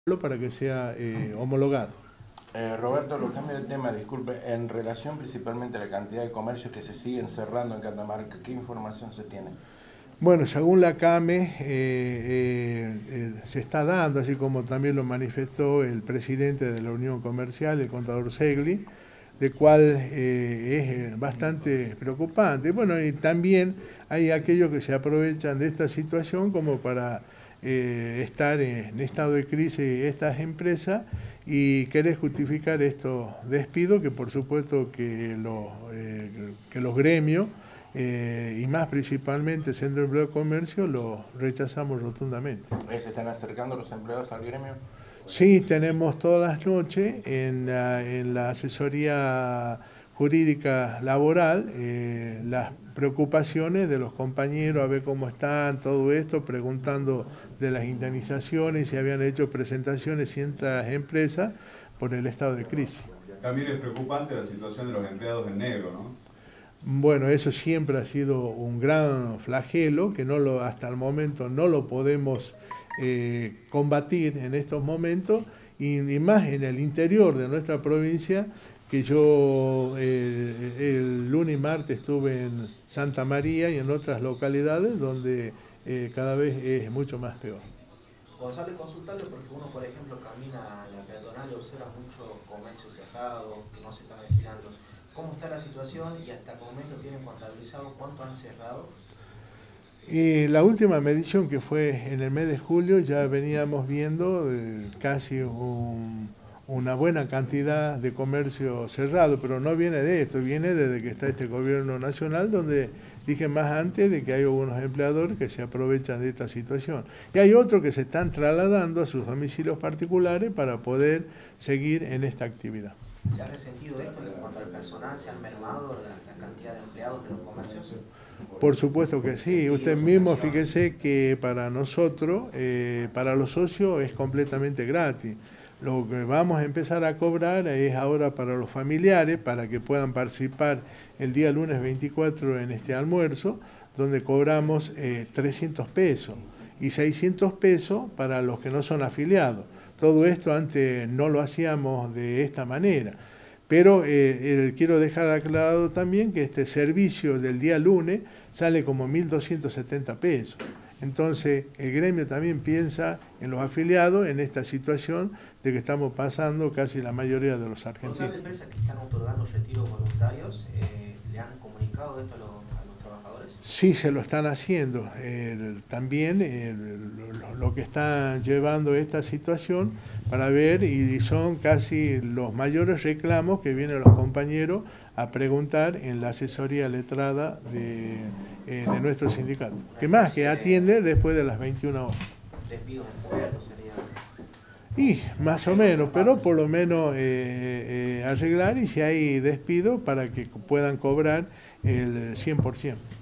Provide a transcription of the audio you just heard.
para que sea homologado. Roberto, lo cambio de tema, disculpe, en relación principalmente a la cantidad de comercios que se siguen cerrando en Catamarca, ¿qué información se tiene? Bueno, según la CAME, se está dando, así como también lo manifestó el presidente de la Unión Comercial, el contador Segli, de cual es bastante preocupante. Bueno, y también hay aquellos que se aprovechan de esta situación como para estar en estado de crisis estas empresas y querer justificar estos despidos que por supuesto que los gremios y más principalmente el Centro de Empleo de Comercio lo rechazamos rotundamente. ¿Se están acercando los empleados al gremio? Sí, tenemos todas las noches en la asesoría jurídica laboral las preocupaciones de los compañeros, a ver cómo están, todo esto, preguntando de las indemnizaciones, si habían hecho presentaciones ciertas empresas por el estado de crisis. También es preocupante la situación de los empleados en negro, ¿no? Bueno, eso siempre ha sido un gran flagelo que hasta el momento no lo podemos combatir en estos momentos y más en el interior de nuestra provincia, que yo el lunes y martes estuve en Santa María y en otras localidades donde cada vez es mucho más peor. Gonzalo, consultarle porque uno, por ejemplo, camina en la peatonal y observa muchos comercios cerrados que no se están alquilando. ¿Cómo está la situación y hasta el momento tienen contabilizado cuánto han cerrado? La última medición que fue en el mes de julio ya veníamos viendo casi una buena cantidad de comercio cerrado, pero no viene de esto, viene desde que está este gobierno nacional, donde dije más antes de que hay algunos empleadores que se aprovechan de esta situación. Y hay otros que se están trasladando a sus domicilios particulares para poder seguir en esta actividad. ¿Se ha resentido esto en cuanto al personal? ¿Se han mermado la cantidad de empleados de los comercios? Por supuesto que sí. Usted mismo fíjese que para nosotros, para los socios es completamente gratis. Lo que vamos a empezar a cobrar es ahora para los familiares, para que puedan participar el día lunes 24 en este almuerzo, donde cobramos 300 pesos y 600 pesos para los que no son afiliados. Todo esto antes no lo hacíamos de esta manera. Pero quiero dejar aclarado también que este servicio del día lunes sale como 1.270 pesos. Entonces, el gremio también piensa en los afiliados en esta situación de que estamos pasando casi la mayoría de los argentinos. ¿Las empresas que están otorgando retiros voluntarios le han comunicado esto a los trabajadores? Sí, se lo están haciendo. También lo que están llevando esta situación para ver, y son casi los mayores reclamos que vienen los compañeros a preguntar en la asesoría letrada de nuestro sindicato, que más que atiende después de las 21 horas. ¿Despidos en puertos sería? Y más o menos, pero por lo menos arreglar y si hay despido para que puedan cobrar el 100%.